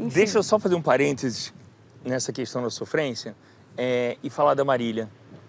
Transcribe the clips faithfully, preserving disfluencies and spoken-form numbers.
enfim. Deixa eu só fazer um parênteses nessa questão da sofrência é, e falar da Marília.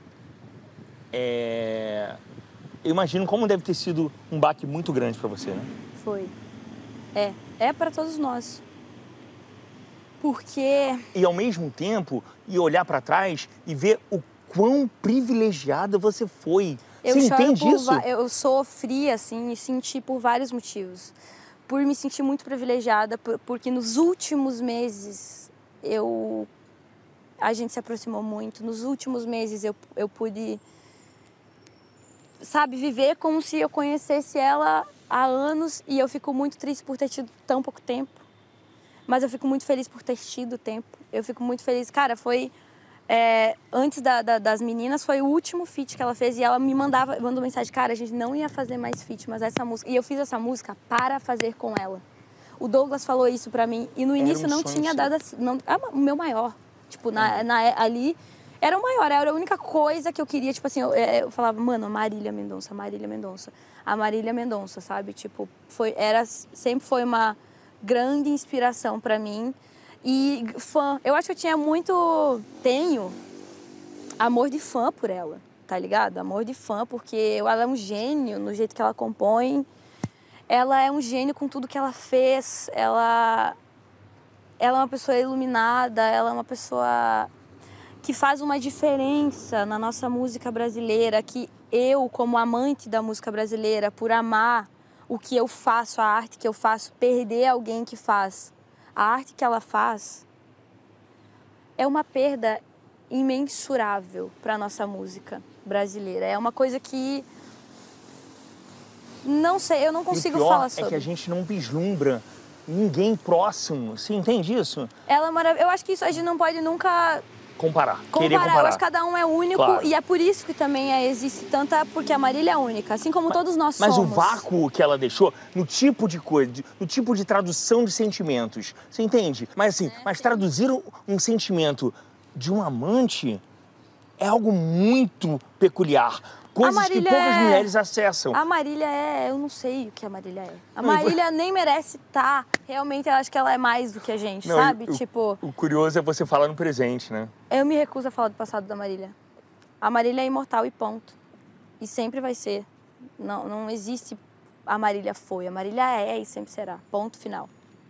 É, eu imagino como deve ter sido um baque muito grande para você, né? Foi. É. É para todos nós. Porque... E ao mesmo tempo, e olhar para trás e ver o quão privilegiada você foi. Eu você choro entende por isso? Eu sofri, assim, e senti por vários motivos. Por me sentir muito privilegiada, porque nos últimos meses eu... a gente se aproximou muito. Nos últimos meses eu, eu pude, sabe, viver como se eu conhecesse ela há anos, e eu fico muito triste por ter tido tão pouco tempo. Mas eu fico muito feliz por ter tido tempo. Eu fico muito feliz. Cara, foi... É, antes da, da, das meninas, foi o último feat que ela fez. E ela me mandava, mandou mensagem. Cara, a gente não ia fazer mais feat, mas essa música... E eu fiz essa música para fazer com ela. O Douglas falou isso pra mim. E no início um não sonho tinha seu. dado... Assim, não, ah, o meu maior. Tipo, na, na, ali... Era o maior. Era a única coisa que eu queria. Tipo assim, eu, eu falava... Mano, a Marília Mendonça, Marília Mendonça. A Marília Mendonça, sabe? Tipo, foi, era, sempre foi uma... grande inspiração pra mim. E fã, eu acho que eu tinha muito, tenho amor de fã por ela, tá ligado? Amor de fã, porque ela é um gênio no jeito que ela compõe. Ela é um gênio com tudo que ela fez. Ela, ela é uma pessoa iluminada, ela é uma pessoa que faz uma diferença na nossa música brasileira, que eu, como amante da música brasileira, por amar o que eu faço, a arte que eu faço, perder alguém que faz. A arte que ela faz é uma perda imensurável para a nossa música brasileira. É uma coisa que... Não sei, eu não consigo e o pior falar sobre. É que a gente não vislumbra ninguém próximo. Você entende isso? Ela é maravilhosa. Eu acho que isso a gente não pode nunca... Comparar. Comparar. Querer comparar. Eu acho que cada um é único, claro. E é por isso que também é, existe tanta... Porque a Marília é única, assim como mas, todos nós mas somos. Mas o vácuo que ela deixou no tipo de coisa, no tipo de tradução de sentimentos, você entende? Mas assim, é, mas sim. Traduzir um sentimento de um amante é algo muito peculiar. Coisas que poucas é... mulheres acessam. A Marília é... Eu não sei o que a Marília é. A Marília nem merece estar. Realmente, eu acho que ela é mais do que a gente, não, sabe? O, tipo... O curioso é você falar no presente, né? Eu me recuso a falar do passado da Marília. A Marília é imortal e ponto. E sempre vai ser. Não, não existe a Marília foi. A Marília é e sempre será. Ponto final.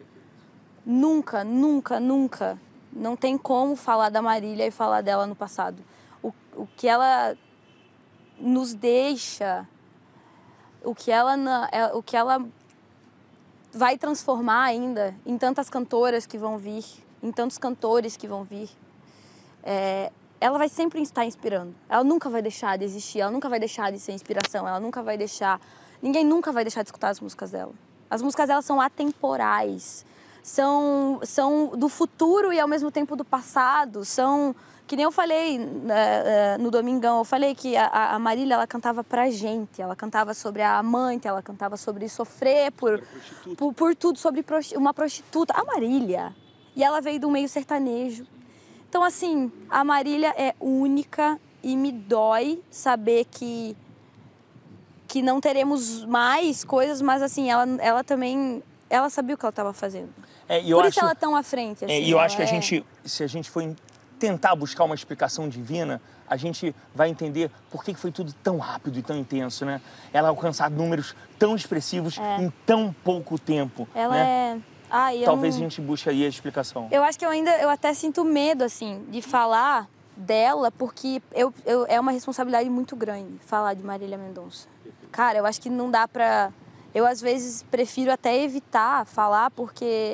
Nunca, nunca, nunca. Não tem como falar da Marília e falar dela no passado. O, o que ela... nos deixa, o que ela, o que ela vai transformar ainda em tantas cantoras que vão vir, em tantos cantores que vão vir. É, ela vai sempre estar inspirando. Ela nunca vai deixar de existir, ela nunca vai deixar de ser inspiração, ela nunca vai deixar... Ninguém nunca vai deixar de escutar as músicas dela. As músicas dela são atemporais, são, são do futuro e ao mesmo tempo do passado, são... Que nem eu falei uh, uh, no Domingão, eu falei que a, a Marília, ela cantava pra gente, ela cantava sobre a amante, ela cantava sobre sofrer por, por, por tudo, sobre prosti uma prostituta. A Marília, e ela veio do meio sertanejo. Então, assim, a Marília é única e me dói saber que, que não teremos mais coisas, mas, assim, ela, ela também, ela sabia o que ela estava fazendo. É, eu por acho, isso ela é tão à frente. Assim, é, e eu acho que a é... gente, se a gente for tentar buscar uma explicação divina, a gente vai entender por que foi tudo tão rápido e tão intenso, né? Ela alcançar números tão expressivos é. em tão pouco tempo. Ela né? é... Ah, Talvez não... a gente busque aí a explicação. Eu acho que eu ainda, eu até sinto medo, assim, de falar dela, porque eu, eu, é uma responsabilidade muito grande falar de Marília Mendonça. Cara, eu acho que não dá pra... Eu, às vezes, prefiro até evitar falar, porque...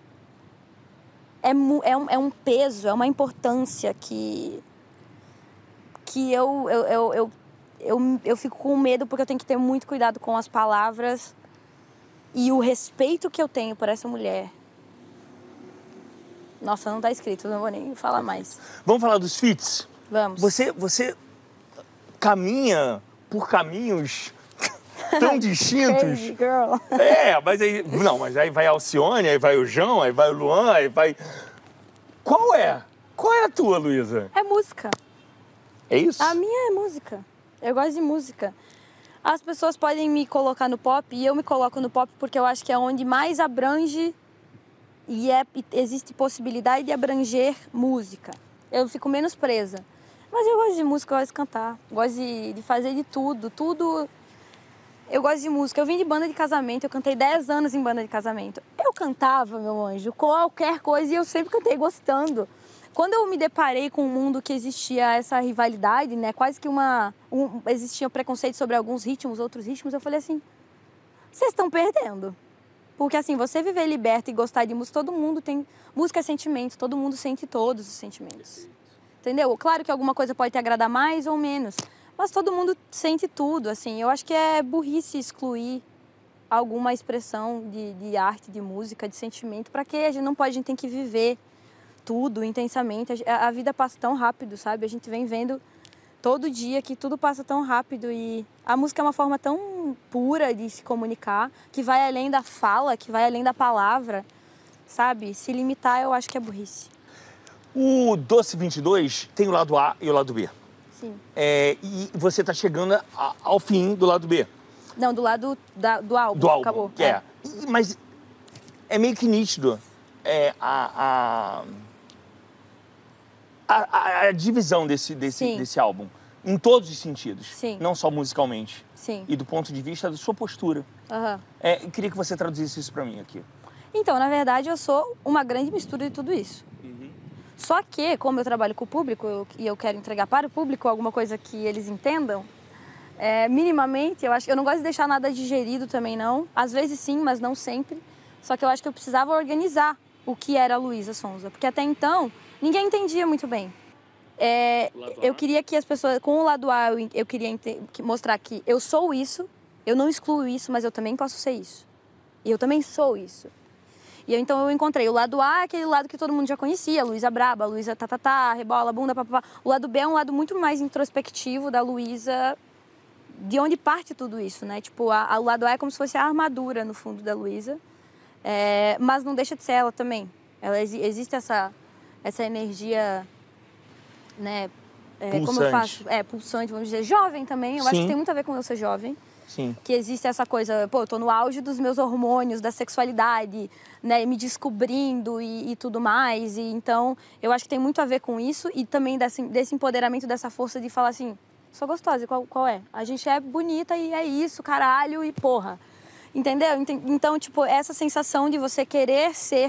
É, é, um, é um peso, é uma importância que, que eu, eu, eu, eu, eu, eu fico com medo porque eu tenho que ter muito cuidado com as palavras e o respeito que eu tenho por essa mulher. Nossa, não tá escrito, não vou nem falar mais. Vamos falar dos feats? Vamos. Você, você caminha por caminhos tão distintos. Crazy girl. É, mas aí... Não, mas aí vai a Alcione, aí vai o João, aí vai o Luan, aí vai... Qual é? Qual é a tua, Luísa? É música. É isso? A minha é música. Eu gosto de música. As pessoas podem me colocar no pop e eu me coloco no pop porque eu acho que é onde mais abrange e, é, e existe possibilidade de abranger música. Eu fico menos presa. Mas eu gosto de música, eu gosto de cantar, gosto de, de fazer de tudo, tudo... Eu gosto de música. Eu vim de banda de casamento, eu cantei dez anos em banda de casamento. Eu cantava, meu anjo, qualquer coisa, e eu sempre cantei gostando. Quando eu me deparei com um mundo que existia essa rivalidade, né, quase que uma... Um, existia preconceito sobre alguns ritmos, outros ritmos, eu falei assim, vocês estão perdendo. Porque assim, você viver liberto e gostar de música, todo mundo tem... Música é sentimento, todo mundo sente todos os sentimentos. Entendeu? Claro que alguma coisa pode te agradar mais ou menos, mas todo mundo sente tudo, assim. Eu acho que é burrice excluir alguma expressão de, de arte, de música, de sentimento. Pra quê? A gente não pode, a gente tem que viver tudo intensamente. A, a vida passa tão rápido, sabe? A gente vem vendo todo dia que tudo passa tão rápido e a música é uma forma tão pura de se comunicar, que vai além da fala, que vai além da palavra, sabe? Se limitar, eu acho que é burrice. O Doce vinte e dois tem o lado A e o lado B. Sim. É, e você está chegando a, ao fim do lado B. Não, do lado da, do álbum. Do álbum, acabou. É. é. E, mas é meio que nítido é, a, a, a, a divisão desse, desse, desse álbum. Em todos os sentidos. Sim. Não só musicalmente. Sim. E do ponto de vista da sua postura. Uhum. É, eu queria que você traduzisse isso para mim aqui. Então, na verdade, eu sou uma grande mistura de tudo isso. Uhum. Só que, como eu trabalho com o público eu, e eu quero entregar para o público alguma coisa que eles entendam, é, minimamente, eu acho que eu não gosto de deixar nada digerido também, não. Às vezes sim, mas não sempre. Só que eu acho que eu precisava organizar o que era a Luísa Sonza. Porque até então, ninguém entendia muito bem. É, eu queria que as pessoas, com o lado A, eu, eu queria mostrar que eu sou isso, eu não excluo isso, mas eu também posso ser isso. E eu também sou isso. E eu, então eu encontrei o lado A, aquele lado que todo mundo já conhecia, Luísa braba, Luísa tatatá, rebola, bunda, papapá. O lado B é um lado muito mais introspectivo da Luísa, de onde parte tudo isso, né? Tipo, a, a, o lado A é como se fosse a armadura, no fundo, da Luísa. É, mas não deixa de ser ela também. Ela, existe essa, essa energia, né? É, como eu faço? É, pulsante, vamos dizer. Jovem também. Eu Sim. acho que tem muito a ver com eu ser jovem. Sim. Que existe essa coisa, pô, eu tô no auge dos meus hormônios, da sexualidade, né, me descobrindo e, e tudo mais. E então, eu acho que tem muito a ver com isso e também desse, desse empoderamento, dessa força de falar assim, sou gostosa, e qual, qual é? A gente é bonita e é isso, caralho, e porra. Entendeu? Então, tipo, essa sensação de você querer ser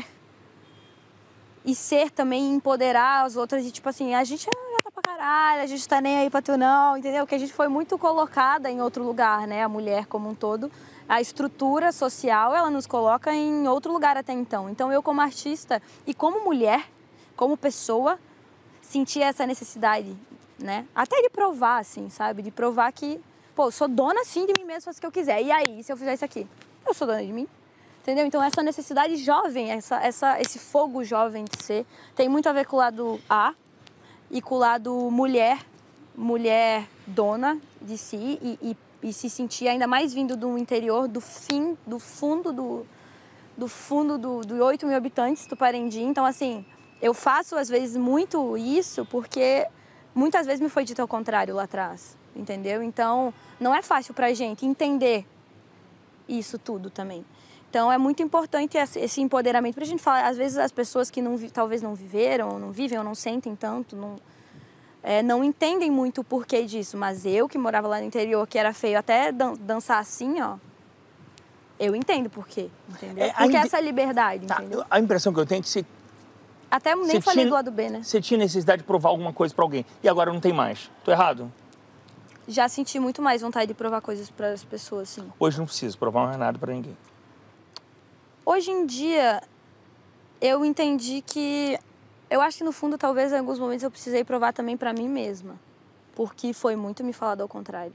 e ser também, empoderar as outras e, tipo assim, a gente é pra caralho, a gente tá nem aí pra tu não, entendeu? Que a gente foi muito colocada em outro lugar, né? A mulher como um todo. A estrutura social, ela nos coloca em outro lugar até então. Então, eu como artista e como mulher, como pessoa, senti essa necessidade, né? Até de provar, assim, sabe? De provar que, pô, eu sou dona, sim, de mim mesma, faço o que eu quiser. E aí, se eu fizer isso aqui? Eu sou dona de mim. Entendeu? Então, essa necessidade jovem, essa, essa, esse fogo jovem de ser, tem muito a ver com o lado A, e com o lado mulher, mulher dona de si e, e, e se sentir ainda mais vindo do interior, do fim, do fundo do, do fundo do, do oito mil habitantes do Parendi. Então, assim, eu faço às vezes muito isso porque muitas vezes me foi dito ao contrário lá atrás, entendeu? Então, não é fácil pra gente entender isso tudo também. Então, é muito importante esse empoderamento pra gente falar. Às vezes, as pessoas que não, talvez não viveram, ou não vivem, ou não sentem tanto, não, é, não entendem muito o porquê disso. Mas eu, que morava lá no interior, que era feio até dan dançar assim, ó, eu entendo por quê, entendeu? É, porque essa liberdade, tá, entendeu? A impressão que eu tenho é que você... Até nem você falei tinha, do lado B, né? Você tinha necessidade de provar alguma coisa pra alguém, e agora não tem mais. Tô errado? Já senti muito mais vontade de provar coisas para as pessoas, sim. Hoje não preciso provar mais nada pra ninguém. Hoje em dia, eu entendi que... Eu acho que, no fundo, talvez, em alguns momentos, eu precisei provar também pra mim mesma. Porque foi muito me falado ao contrário.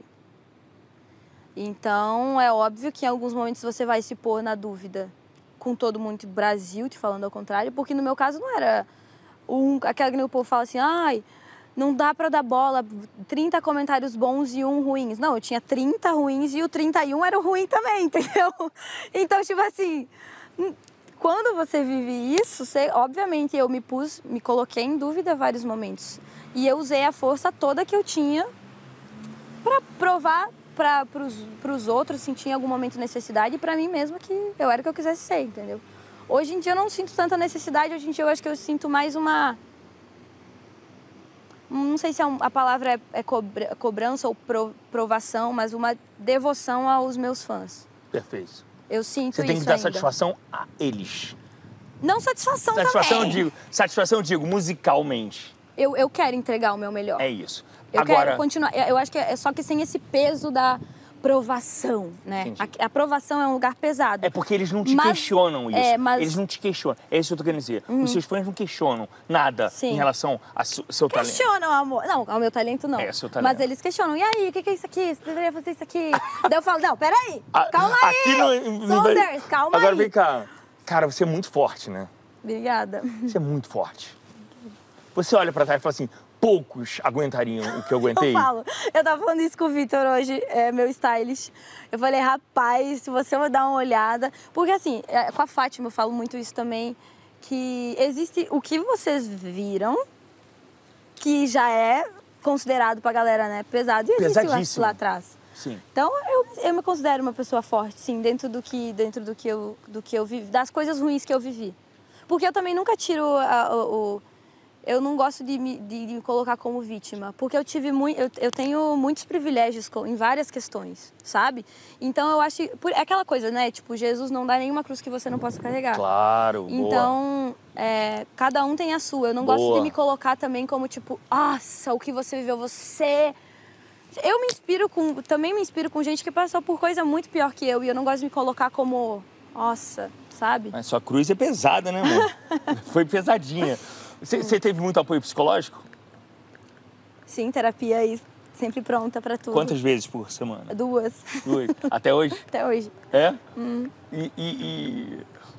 Então, é óbvio que, em alguns momentos, você vai se pôr na dúvida com todo mundo do Brasil te falando ao contrário. Porque, no meu caso, não era um, aquela que o povo fala assim... Ai, não dá pra dar bola, trinta comentários bons e um ruins. Não, eu tinha trinta ruins e o trinta e um era o ruim também, entendeu? Então, tipo assim... Quando você vive isso, você, obviamente eu me pus, me coloquei em dúvida vários momentos. E eu usei a força toda que eu tinha para provar para os outros, sentir em algum momento necessidade e para mim mesma que eu era o que eu quisesse ser, entendeu? Hoje em dia eu não sinto tanta necessidade, hoje em dia eu acho que eu sinto mais uma... Não sei se é um, a palavra é, é cobra, cobrança ou pro, provação, mas uma devoção aos meus fãs. Perfeito. Eu sinto isso Você tem que dar ainda. satisfação a eles. Não satisfação, satisfação também. Eu digo, satisfação eu digo musicalmente. Eu, eu quero entregar o meu melhor. É isso. Eu Agora... quero continuar. Eu acho que é só que sem esse peso da provação, né? A, a aprovação é um lugar pesado. É porque eles não te mas, questionam isso. É, mas... Eles não te questionam. É isso que eu tô querendo dizer. Uhum. Os seus fãs não questionam nada Sim. em relação ao seu, seu talento. Questionam, amor. Não, ao meu talento não. É, seu talento. Mas eles questionam. E aí, o que, que é isso aqui? Você deveria fazer isso aqui. Daí eu falo, não, peraí. A, calma aí. Aqui no, no, Solders, calma Agora aí. vem cá. Cara, você é muito forte, né? Obrigada. Você é muito forte. Você olha pra trás e fala assim, poucos aguentariam o que eu aguentei. Eu falo. Eu tava falando isso com o Vitor hoje, é, meu stylist. Eu falei, rapaz, se você for dar uma olhada... Porque assim, é, com a Fátima eu falo muito isso também, que existe o que vocês viram, que já é considerado pra galera, né, pesado. E existe lá, lá atrás. Sim. Então, eu, eu me considero uma pessoa forte, sim, dentro do que, dentro do que, eu, do que eu vivi, das coisas ruins que eu vivi. Porque eu também nunca tiro a, o... Eu não gosto de me, de, de me colocar como vítima, porque eu tive muito, eu, eu tenho muitos privilégios com, em várias questões, sabe? Então eu acho, por, é aquela coisa, né? Tipo, Jesus não dá nenhuma cruz que você não possa carregar. Claro, Então, é, cada um tem a sua. Eu não boa. gosto de me colocar também como tipo, nossa, o que você viveu, você... Eu me inspiro com, também me inspiro com gente que passou por coisa muito pior que eu e eu não gosto de me colocar como, nossa, sabe? Mas sua cruz é pesada, né, amor? Foi pesadinha. Você teve muito apoio psicológico? Sim, terapia aí, sempre pronta pra tudo. Quantas vezes por semana? Duas. Duas. Até hoje? Até hoje. É? Hum. E, e, e...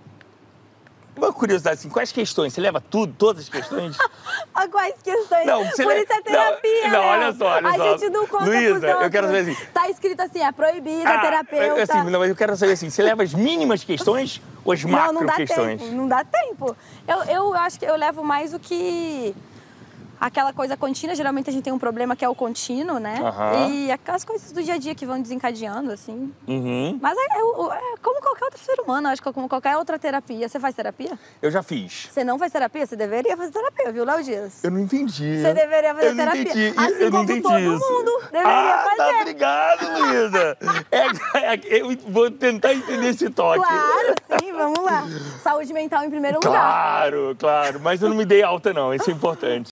Uma curiosidade, assim, quais questões? Você leva tudo, todas as questões? A quais questões? Não, você Por le... isso é terapia, Não, não né? olha só, olha a só. A gente não conta Luísa, eu quero saber assim... Tá escrito assim, é proibida, ah, terapeuta. Assim, não, mas eu quero saber assim, você leva as mínimas questões ou as macro não, não dá questões? Tempo, não dá tempo. Eu, eu acho que eu levo mais o que... Aquela coisa contínua, geralmente a gente tem um problema que é o contínuo, né? Uhum. E aquelas coisas do dia a dia que vão desencadeando, assim. Uhum. Mas é, é, é como qualquer outro ser humano, acho que como qualquer outra terapia. Você faz terapia? Eu já fiz. Você não faz terapia? Você deveria fazer terapia, viu, Léo Dias? Eu não entendi. Você deveria fazer eu não terapia. Entendi. Assim eu não como entendi todo isso. mundo deveria ah, fazer. Tá, obrigado, Luísa. É, é, eu vou tentar entender esse toque. Claro, sim, vamos lá. Saúde mental em primeiro lugar. Claro, claro. Mas eu não me dei alta, não. Isso é importante.